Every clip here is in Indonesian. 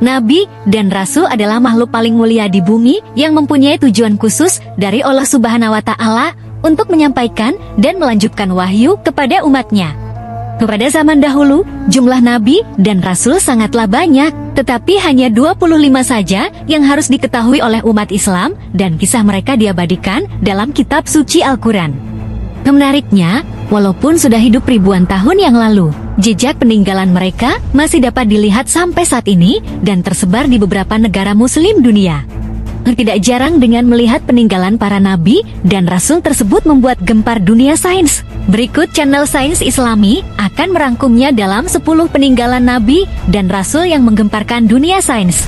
Nabi dan Rasul adalah makhluk paling mulia di bumi yang mempunyai tujuan khusus dari Allah Subhanahu wa Ta'ala untuk menyampaikan dan melanjutkan wahyu kepada umatnya. Pada zaman dahulu, jumlah Nabi dan Rasul sangatlah banyak, tetapi hanya 25 saja yang harus diketahui oleh umat Islam dan kisah mereka diabadikan dalam kitab suci Al-Quran. Menariknya, walaupun sudah hidup ribuan tahun yang lalu, jejak peninggalan mereka masih dapat dilihat sampai saat ini dan tersebar di beberapa negara muslim dunia. Tidak jarang dengan melihat peninggalan para nabi dan rasul tersebut membuat gempar dunia sains. Berikut channel Sains Islami akan merangkumnya dalam 10 peninggalan nabi dan rasul yang menggemparkan dunia sains.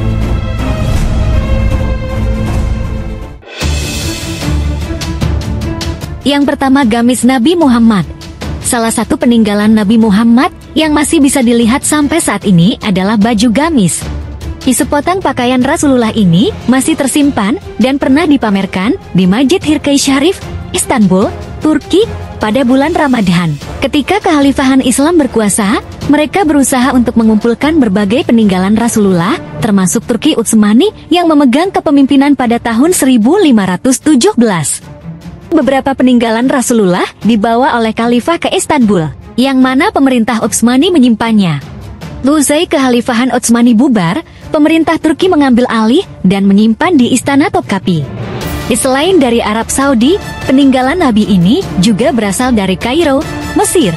Yang pertama, gamis Nabi Muhammad. Salah satu peninggalan Nabi Muhammad yang masih bisa dilihat sampai saat ini adalah baju gamis. Sepotong pakaian Rasulullah ini masih tersimpan dan pernah dipamerkan di Masjid Hirkay Sharif, Istanbul, Turki, pada bulan Ramadan. Ketika kekhalifahan Islam berkuasa, mereka berusaha untuk mengumpulkan berbagai peninggalan Rasulullah, termasuk Turki Utsmani yang memegang kepemimpinan pada tahun 1517. Beberapa peninggalan Rasulullah dibawa oleh Khalifah ke Istanbul, yang mana pemerintah Utsmani menyimpannya. Usai kekhalifahan Utsmani bubar, pemerintah Turki mengambil alih dan menyimpan di Istana Topkapi. Selain dari Arab Saudi, peninggalan Nabi ini juga berasal dari Kairo, Mesir.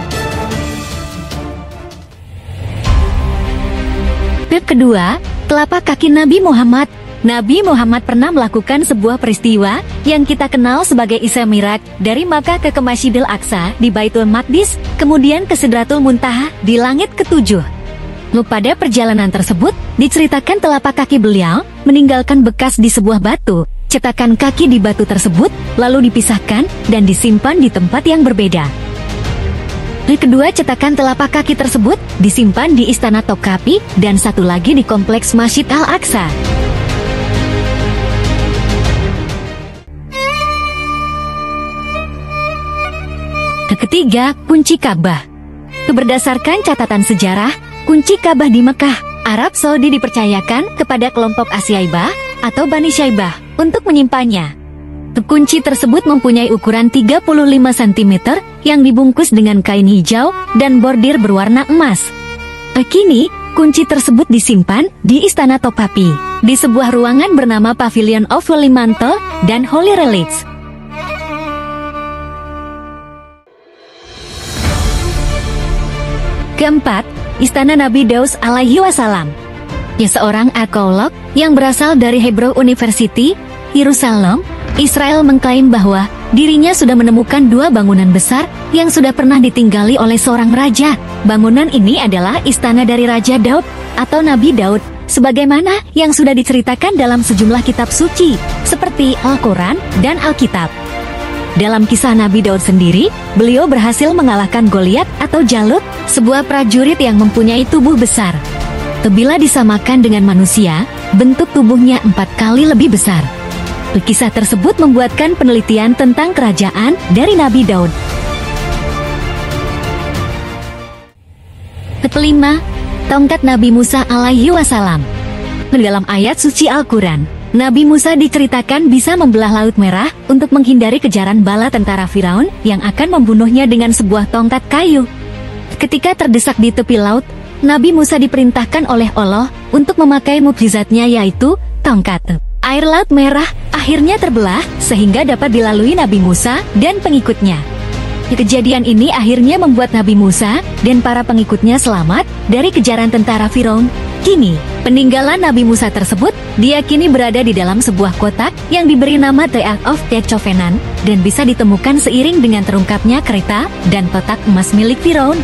Kedua, telapak kaki Nabi Muhammad. Nabi Muhammad pernah melakukan sebuah peristiwa yang kita kenal sebagai Isra Mi'raj dari Makkah ke Masjidil Aqsa di Baitul Maqdis, kemudian ke Sidratul Muntaha di langit ketujuh. Pada perjalanan tersebut, diceritakan telapak kaki beliau meninggalkan bekas di sebuah batu. Cetakan kaki di batu tersebut lalu dipisahkan dan disimpan di tempat yang berbeda. Kedua cetakan telapak kaki tersebut disimpan di Istana Topkapi dan satu lagi di kompleks Masjid Al-Aqsa. Ketiga, kunci Ka'bah. Berdasarkan catatan sejarah, kunci Ka'bah di Mekah, Arab Saudi dipercayakan kepada kelompok Asyaibah atau Bani Syaibah untuk menyimpannya. Kunci tersebut mempunyai ukuran 35 cm yang dibungkus dengan kain hijau dan bordir berwarna emas. Kini, kunci tersebut disimpan di Istana Topkapi, di sebuah ruangan bernama Pavilion of Holy Mantle dan Holy Relics. Keempat, Istana Nabi Daud alaihi wasallam. Seorang arkeolog yang berasal dari Hebrew University, Yerusalem, Israel mengklaim bahwa dirinya sudah menemukan dua bangunan besar yang sudah pernah ditinggali oleh seorang raja. Bangunan ini adalah istana dari Raja Daud atau Nabi Daud, sebagaimana yang sudah diceritakan dalam sejumlah kitab suci, seperti Al-Quran dan Alkitab. Dalam kisah Nabi Daud sendiri, beliau berhasil mengalahkan Goliat atau Jalut, sebuah prajurit yang mempunyai tubuh besar. Bila disamakan dengan manusia, bentuk tubuhnya 4 kali lebih besar. Kisah tersebut membuatkan penelitian tentang kerajaan dari Nabi Daud. Kelima, tongkat Nabi Musa alaihi wasallam. Dalam ayat suci Al-Quran, Nabi Musa diceritakan bisa membelah Laut Merah untuk menghindari kejaran bala tentara Firaun yang akan membunuhnya dengan sebuah tongkat kayu. Ketika terdesak di tepi laut, Nabi Musa diperintahkan oleh Allah untuk memakai mukjizatnya, yaitu tongkat. Air Laut Merah akhirnya terbelah sehingga dapat dilalui Nabi Musa dan pengikutnya. Kejadian ini akhirnya membuat Nabi Musa dan para pengikutnya selamat dari kejaran tentara Firaun. Kini, peninggalan Nabi Musa tersebut diyakini berada di dalam sebuah kotak yang diberi nama The Ark of the Covenant dan bisa ditemukan seiring dengan terungkapnya kereta dan kotak emas milik Firaun.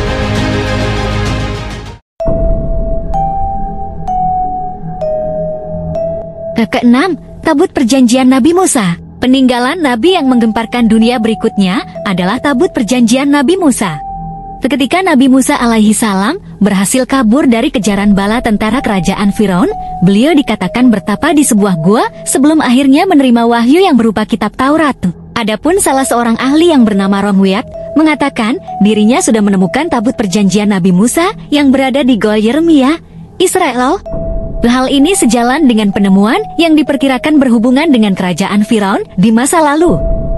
Keenam, Tabut Perjanjian Nabi Musa. Peninggalan Nabi yang menggemparkan dunia berikutnya adalah Tabut Perjanjian Nabi Musa. Ketika Nabi Musa alaihi salam berhasil kabur dari kejaran bala tentara kerajaan Firaun, beliau dikatakan bertapa di sebuah gua sebelum akhirnya menerima wahyu yang berupa kitab Taurat. Adapun salah seorang ahli yang bernama Romwiat mengatakan dirinya sudah menemukan Tabut Perjanjian Nabi Musa yang berada di Goa Yeremia. Israel. Hal ini sejalan dengan penemuan yang diperkirakan berhubungan dengan kerajaan Firaun di masa lalu.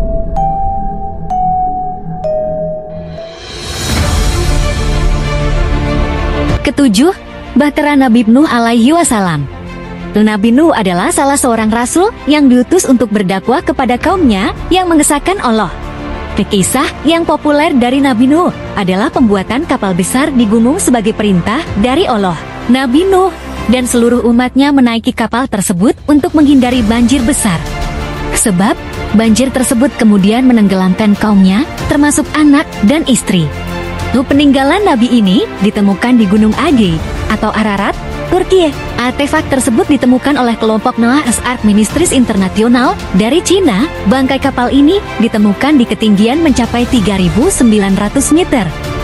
Ketujuh, Bahtera Nabi Nuh alaihi wasallam. Nabi Nuh adalah salah seorang rasul yang diutus untuk berdakwah kepada kaumnya yang mengesahkan Allah. Kisah yang populer dari Nabi Nuh adalah pembuatan kapal besar di gunung sebagai perintah dari Allah. Nabi Nuh dan seluruh umatnya menaiki kapal tersebut untuk menghindari banjir besar. Sebab banjir tersebut kemudian menenggelamkan kaumnya, termasuk anak dan istri. Peninggalan Nabi ini ditemukan di Gunung Age atau Ararat, Turki. Artefak tersebut ditemukan oleh kelompok Noah's Ark Ministries International dari Cina. Bangkai kapal ini ditemukan di ketinggian mencapai 3.900 meter.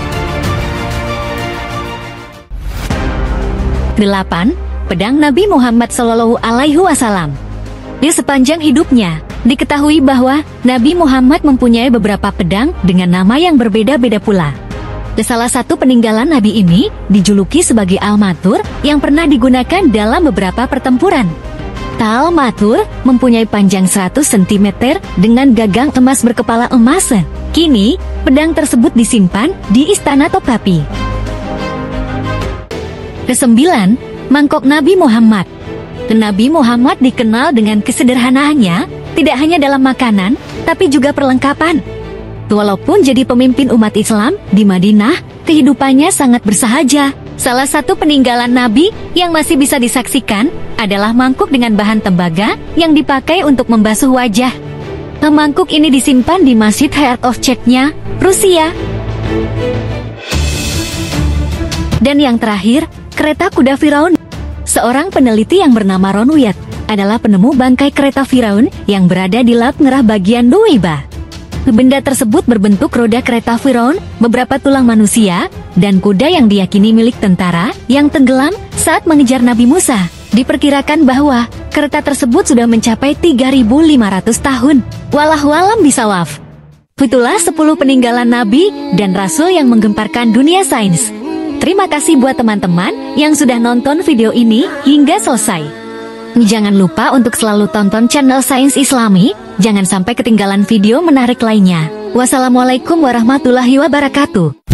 8. Pedang Nabi Muhammad Shallallahu Alaihi Wasallam. Di sepanjang hidupnya, diketahui bahwa Nabi Muhammad mempunyai beberapa pedang dengan nama yang berbeda-beda pula. Salah satu peninggalan Nabi ini dijuluki sebagai Al-Matur yang pernah digunakan dalam beberapa pertempuran. Al-Matur mempunyai panjang 100 cm dengan gagang emas berkepala emas. Kini, pedang tersebut disimpan di Istana Topkapi. 9. Mangkok Nabi Muhammad. Nabi Muhammad dikenal dengan kesederhanaannya, tidak hanya dalam makanan, tapi juga perlengkapan. Walaupun jadi pemimpin umat Islam di Madinah, kehidupannya sangat bersahaja. Salah satu peninggalan Nabi yang masih bisa disaksikan adalah mangkuk dengan bahan tembaga yang dipakai untuk membasuh wajah. Mangkuk ini disimpan di Masjid Heart of Czechnya, Rusia. Dan yang terakhir, kereta kuda Firaun. Seorang peneliti yang bernama Ron Wyatt adalah penemu bangkai kereta Firaun yang berada di Laut Merah bagian Nuweiba. Benda tersebut berbentuk roda kereta Firaun, beberapa tulang manusia, dan kuda yang diyakini milik tentara yang tenggelam saat mengejar Nabi Musa. Diperkirakan bahwa kereta tersebut sudah mencapai 3.500 tahun. Wallahualam bisawaf. Itulah 10 peninggalan Nabi dan Rasul yang menggemparkan dunia sains. Terima kasih buat teman-teman yang sudah nonton video ini hingga selesai. Jangan lupa untuk selalu tonton channel Sains Islami, jangan sampai ketinggalan video menarik lainnya. Wassalamualaikum warahmatullahi wabarakatuh.